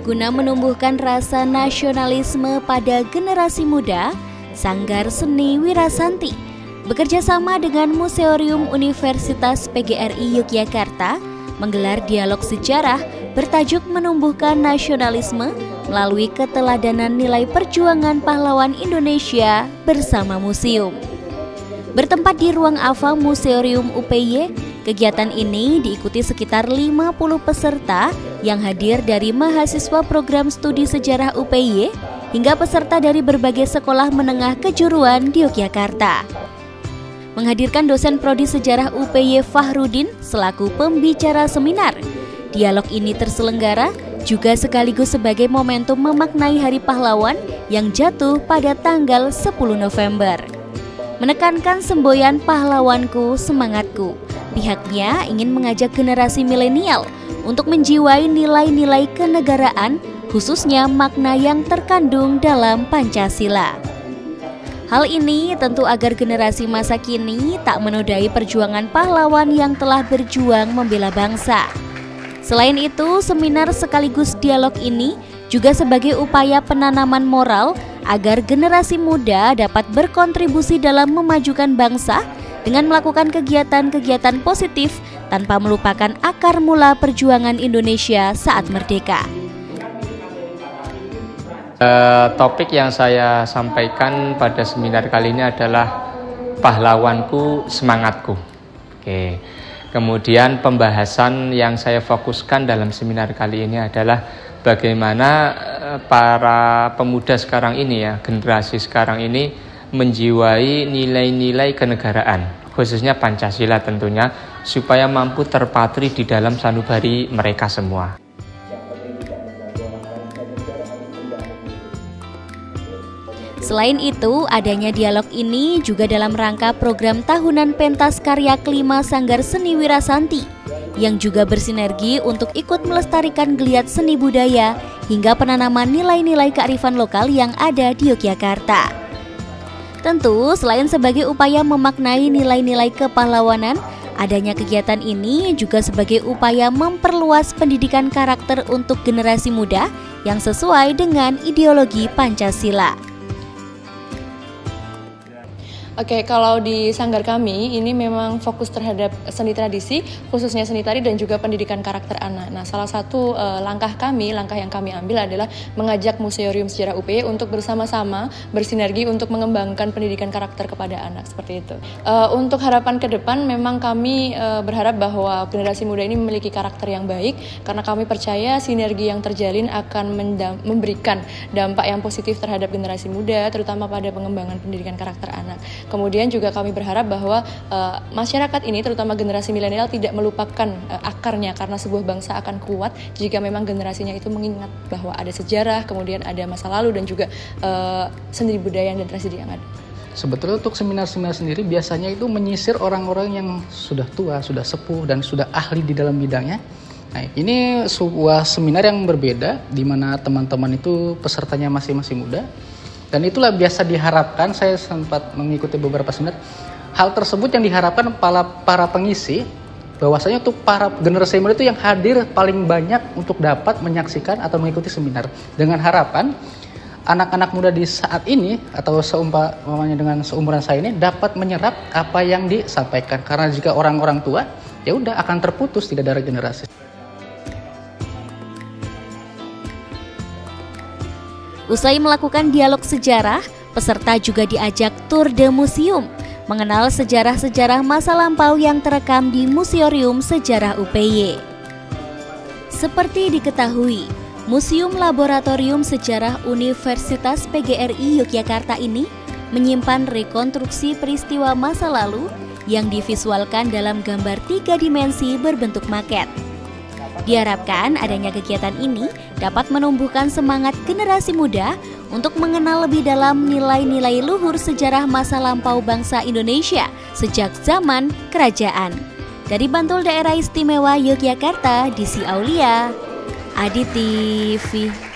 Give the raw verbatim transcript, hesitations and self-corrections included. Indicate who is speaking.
Speaker 1: Guna menumbuhkan rasa nasionalisme pada generasi muda, Sanggar Seni Wirasanti bekerja sama dengan Museorium Universitas P G R I Yogyakarta menggelar dialog sejarah bertajuk menumbuhkan nasionalisme melalui keteladanan nilai perjuangan pahlawan Indonesia bersama museum. Bertempat di ruang Ava Museorium U P Y, kegiatan ini diikuti sekitar lima puluh peserta yang hadir dari mahasiswa program studi sejarah U P Y hingga peserta dari berbagai sekolah menengah kejuruan di Yogyakarta. Menghadirkan dosen prodi sejarah U P Y Fahrudin selaku pembicara seminar. Dialog ini terselenggara juga sekaligus sebagai momentum memaknai Hari Pahlawan yang jatuh pada tanggal sepuluh November. Menekankan semboyan pahlawanku, semangatku, pihaknya ingin mengajak generasi milenial untuk menjiwai nilai-nilai kenegaraan, khususnya makna yang terkandung dalam Pancasila. Hal ini tentu agar generasi masa kini tak menodai perjuangan pahlawan yang telah berjuang membela bangsa. Selain itu, seminar sekaligus dialog ini juga sebagai upaya penanaman moral agar generasi muda dapat berkontribusi dalam memajukan bangsa dengan melakukan kegiatan-kegiatan positif tanpa melupakan akar mula perjuangan Indonesia saat merdeka.
Speaker 2: Uh, topik yang saya sampaikan pada seminar kali ini adalah pahlawanku, semangatku. Oke. Kemudian pembahasan yang saya fokuskan dalam seminar kali ini adalah bagaimana para pemuda sekarang ini ya, generasi sekarang ini menjiwai nilai-nilai kenegaraan, khususnya Pancasila tentunya, supaya mampu terpatri di dalam sanubari mereka semua.
Speaker 1: Selain itu, adanya dialog ini juga dalam rangka program tahunan pentas karya kelima Sanggar Seni Wirasanti yang juga bersinergi untuk ikut melestarikan geliat seni budaya hingga penanaman nilai-nilai kearifan lokal yang ada di Yogyakarta. Tentu, selain sebagai upaya memaknai nilai-nilai kepahlawanan, adanya kegiatan ini juga sebagai upaya memperluas pendidikan karakter untuk generasi muda yang sesuai dengan ideologi Pancasila.
Speaker 3: Oke, kalau di sanggar kami ini memang fokus terhadap seni tradisi, khususnya seni tari dan juga pendidikan karakter anak. Nah, salah satu uh, langkah kami, langkah yang kami ambil adalah mengajak Museorium Sejarah U P Y untuk bersama-sama bersinergi untuk mengembangkan pendidikan karakter kepada anak, seperti itu. Uh, untuk harapan ke depan, memang kami uh, berharap bahwa generasi muda ini memiliki karakter yang baik, karena kami percaya sinergi yang terjalin akan memberikan dampak yang positif terhadap generasi muda, terutama pada pengembangan pendidikan karakter anak. Kemudian juga kami berharap bahwa uh, masyarakat ini, terutama generasi milenial, tidak melupakan uh, akarnya, karena sebuah bangsa akan kuat jika memang generasinya itu mengingat bahwa ada sejarah, kemudian ada masa lalu dan juga uh, seni budaya dan tradisi yang ada.
Speaker 4: Sebetulnya untuk seminar-seminar sendiri biasanya itu menyisir orang-orang yang sudah tua, sudah sepuh dan sudah ahli di dalam bidangnya. Nah, ini sebuah seminar yang berbeda di mana teman-teman itu pesertanya masih masih muda. Dan itulah biasa diharapkan, saya sempat mengikuti beberapa seminar, hal tersebut yang diharapkan para, para pengisi, bahwasanya untuk para generasi muda itu yang hadir paling banyak untuk dapat menyaksikan atau mengikuti seminar. Dengan harapan anak-anak muda di saat ini atau seumpamanya dengan seumuran saya ini dapat menyerap apa yang disampaikan. Karena jika orang-orang tua, ya udah akan terputus, tidak ada generasi.
Speaker 1: Usai melakukan dialog sejarah, peserta juga diajak tur de museum, mengenal sejarah-sejarah masa lampau yang terekam di Museorium Sejarah U P Y. Seperti diketahui, Museum Laboratorium Sejarah Universitas P G R I Yogyakarta ini menyimpan rekonstruksi peristiwa masa lalu yang divisualkan dalam gambar tiga dimensi berbentuk maket. Diharapkan adanya kegiatan ini dapat menumbuhkan semangat generasi muda untuk mengenal lebih dalam nilai-nilai luhur sejarah masa lampau bangsa Indonesia sejak zaman kerajaan. Dari Bantul Daerah Istimewa Yogyakarta, Desi Aulia, Adi T V.